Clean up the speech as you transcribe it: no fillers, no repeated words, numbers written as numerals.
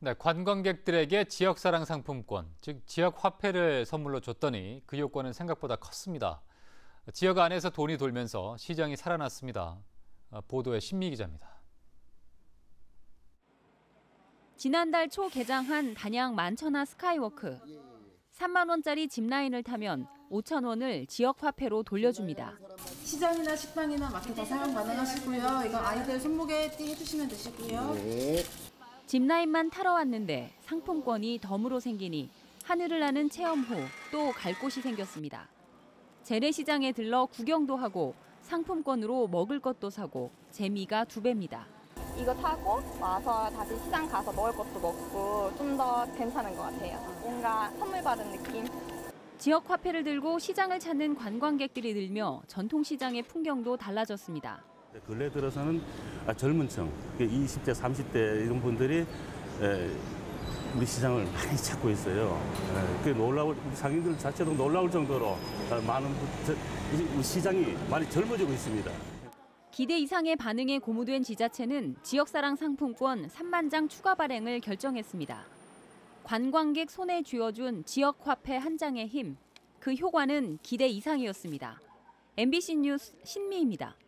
네, 관광객들에게 지역사랑 상품권, 즉 지역 화폐를 선물로 줬더니 그 효과는 생각보다 컸습니다. 지역 안에서 돈이 돌면서 시장이 살아났습니다. 보도에 신미 기자입니다. 지난달 초 개장한 단양 만천하 스카이워크. 3만 원짜리 짚라인을 타면 5천 원을 지역 화폐로 돌려줍니다. 시장이나 식당이나 마트 다 사용 가능하시고요. 이거 아이들 손목에 띠 해주시면 되시고요. 네. 짚라인만 타러 왔는데 상품권이 덤으로 생기니 하늘을 나는 체험 후 또 갈 곳이 생겼습니다. 재래시장에 들러 구경도 하고 상품권으로 먹을 것도 사고 재미가 2배입니다. 이거 타고 와서 다시 시장 가서 먹을 것도 먹고 좀 더 괜찮은 것 같아요. 뭔가 선물 받은 느낌. 지역 화폐를 들고 시장을 찾는 관광객들이 늘며 전통시장의 풍경도 달라졌습니다. 근래 들어서는 젊은 층, 20대, 30대 이런 분들이 우리 시장을 많이 찾고 있어요. 놀라울, 상인들 자체도 놀라울 정도로 많은 우리 시장이 많이 젊어지고 있습니다. 기대 이상의 반응에 고무된 지자체는 지역사랑 상품권 3만 장 추가 발행을 결정했습니다. 관광객 손에 쥐어준 지역 화폐 한 장의 힘, 그 효과는 기대 이상이었습니다. MBC 뉴스 신미입니다.